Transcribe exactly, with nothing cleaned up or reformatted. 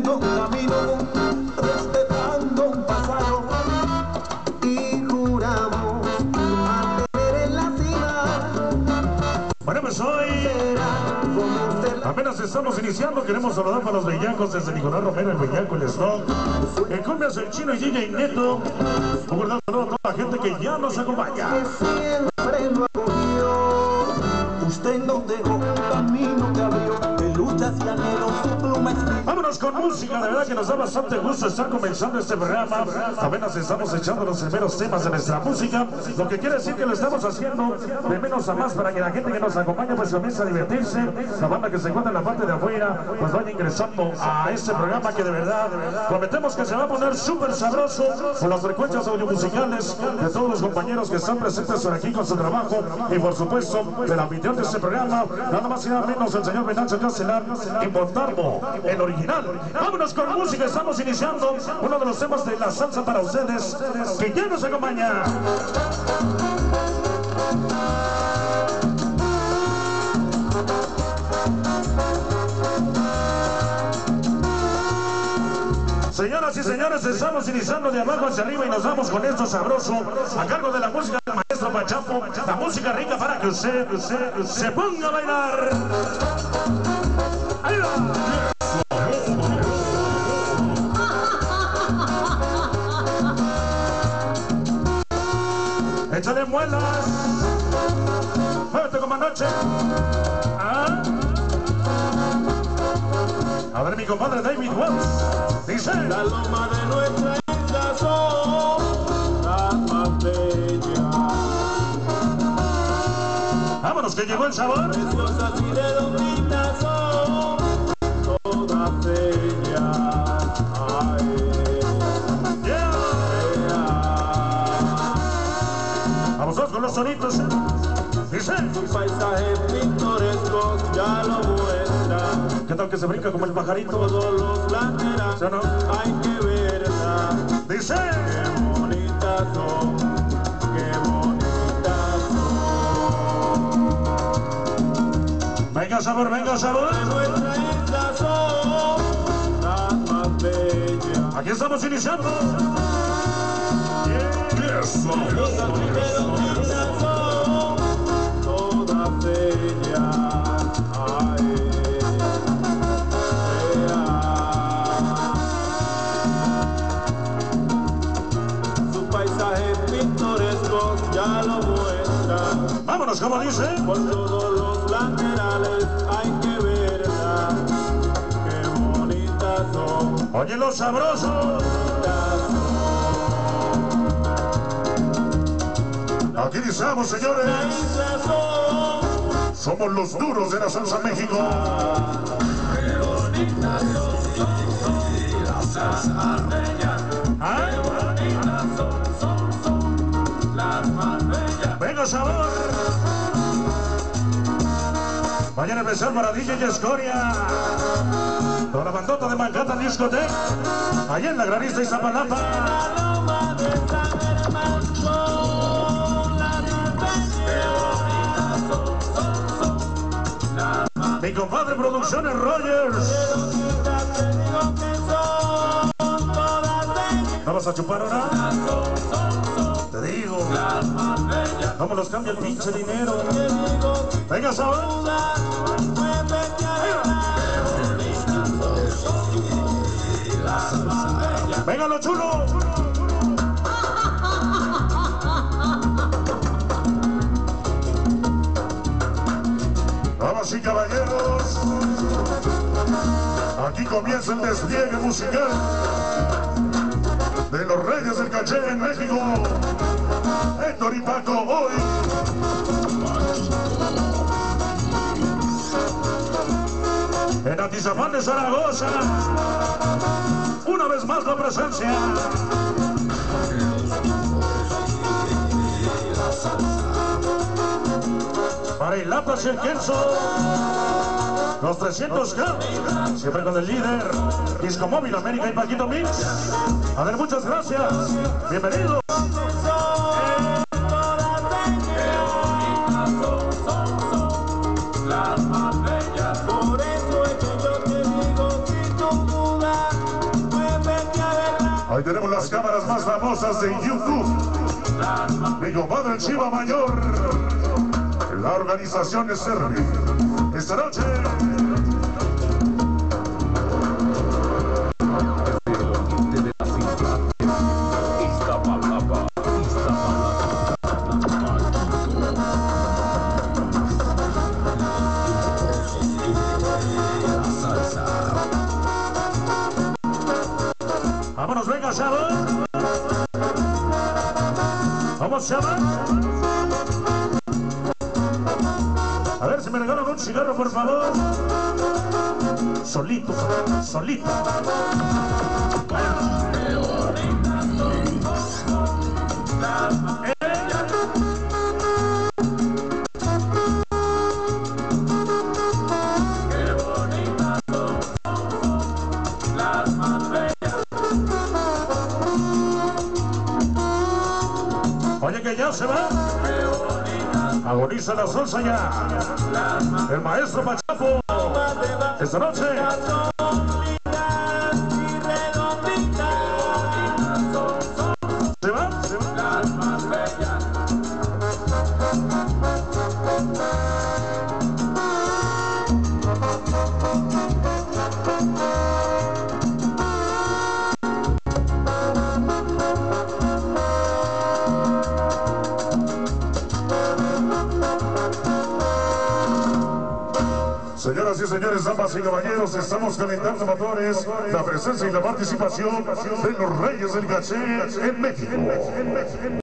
siguiendo un camino, respetando un pasado, y juramos mantener en la cima. Bueno, pues hoy apenas estamos iniciando. Queremos saludar a los bellacos desde Nicolás Romero, el bellaco, el stock, el cumbias, el chino y D J Neto. Un cordial saludo a toda la gente que ya nos acompaña. Siempre lo acogió. Usted nos dejó un camino que abrió de luchas y anhelos, su pluma escribió. Vámonos con música, de verdad que nos da bastante gusto estar comenzando este programa. Apenas estamos echando los primeros temas de nuestra música, lo que quiere decir que lo estamos haciendo de menos a más para que la gente que nos acompaña pues comience a divertirse. La banda que se encuentra en la parte de afuera pues vaya ingresando a este programa que de verdad prometemos que se va a poner súper sabroso con las frecuencias audiomusicales de todos los compañeros que están presentes por aquí con su trabajo y por supuesto del anfitrión de este programa, nada más y nada menos el señor Venancio Castelar y Montalvo, el original. Vámonos con música, estamos iniciando uno de los temas de la salsa para ustedes que ya nos acompaña. Señoras y señores, estamos iniciando de abajo hacia arriba y nos vamos con esto sabroso a cargo de la música del maestro Pachapo, la música rica para que usted, usted, usted se ponga a bailar. ¡Ahí va! Échale muelas, muévete como anoche. ¿Ah? A ver mi compadre David Wells dice: La loma de nuestra isla son las más bellas, vámonos que llegó el sabor. preciosas y redonditas son todas ellas. Ay, Yeah. yeah. Vamos todos con los sonitos. ¿Eh? Dice: Sus paisajes pintorescos ya lo muestran. ¿qué tal que se brinca como el pajarito? Todos los laterales ¿Sí o no? hay que verla. Dice: Qué bonitas son, qué bonitas son. venga sabor, venga sabor. De nuestra isla son las más bellas. Aquí estamos iniciando. Preciosas y redonditas son todas ellas. Ay, yeah. Sus paisajes pintorescos ya lo muestran. Vámonos, como dice. Por todos los laterales hay que verla. Qué bonitas son. Oye lo sabroso. Aquí estamos, señores. Somos los duros de la salsa México. Qué bonitas son, son, son las más bellas. ¿Ah? Qué bonitas son, son, son las más bellas. Venga sabor. Vayan a empezar para D J Escoria. Con la bandota de Manhattan Discoteca. Allá en la Granista Iztapalapa. La loma de San Germán son las más bellas. Qué bonitas son, son, son las más. Mi compadre Producciones Rogers. Redonditas te digo que son todas bellas. ¿Vamos a chupar ahora? Son, son, son Te digo. las más bellas. ¿Cómo nos cambia el pinche dinero? Te digo que Venga sabor. muévete a bailar. Venga lo chulo. Damas y caballeros, aquí comienza el despliegue musical de los Reyes del Caché en México. Héctor y Paco hoy. En Atizapán de Zaragoza, una vez más la presencia. Para el Atlas y el Kelso, los trescientos K, siempre con el líder, Disco Móvil América y Paquito Mix. A ver, muchas gracias. Bienvenidos. Las más bellas, por eso es que yo te digo, si tú dudas Ahí tenemos las cámaras más famosas de YouTube. Mi compadre Chiva Mayor. La organización es Servi. Esta noche. Vámonos, venga, Chava. Vamos, Chava. A ver si me regalan un cigarro, por favor. Solito, solito. Oye, que ya se va. Agoniza la salsa ya. El maestro Machapo. Esta noche. Se va, se va. Señoras y señores, damas y caballeros, estamos calentando motores. La presencia y la participación de los Reyes del Caché en México.